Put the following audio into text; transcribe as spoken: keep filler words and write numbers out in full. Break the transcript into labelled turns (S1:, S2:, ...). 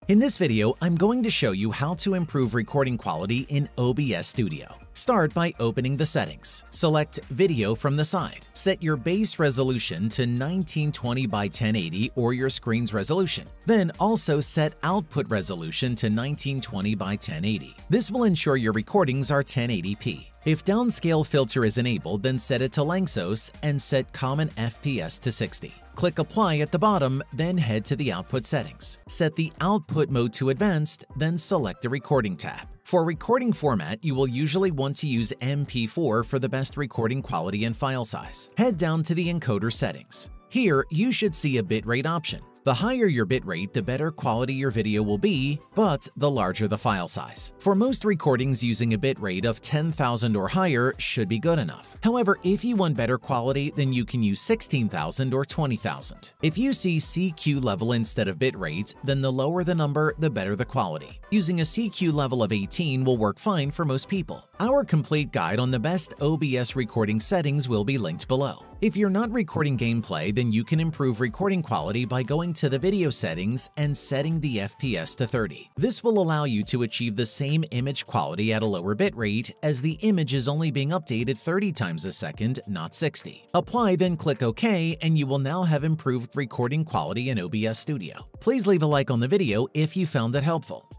S1: In this video, I'm going to show you how to improve recording quality in O B S Studio. Start by opening the settings. Select Video from the side. Set your base resolution to nineteen twenty by ten eighty or your screen's resolution. Then also set output resolution to nineteen twenty by ten eighty. This will ensure your recordings are ten eighty p. If downscale filter is enabled, then set it to Lanczos and set common F P S to sixty. Click Apply at the bottom, then head to the output settings. Set the output mode to advanced, then select the recording tab. For recording format, you will usually want to use M P four for the best recording quality and file size. Head down to the encoder settings. Here, you should see a bitrate option. The higher your bitrate, the better quality your video will be, but the larger the file size. For most recordings, using a bitrate of ten thousand or higher should be good enough. However, if you want better quality, then you can use sixteen thousand or twenty thousand. If you see C Q level instead of bitrate, then the lower the number, the better the quality. Using a C Q level of eighteen will work fine for most people. Our complete guide on the best O B S recording settings will be linked below. If you're not recording gameplay, then you can improve recording quality by going to the video settings and setting the F P S to thirty. This will allow you to achieve the same image quality at a lower bitrate, as the image is only being updated thirty times a second, not sixty. Apply, then click OK, and you will now have improved recording quality in O B S Studio. Please leave a like on the video if you found it helpful.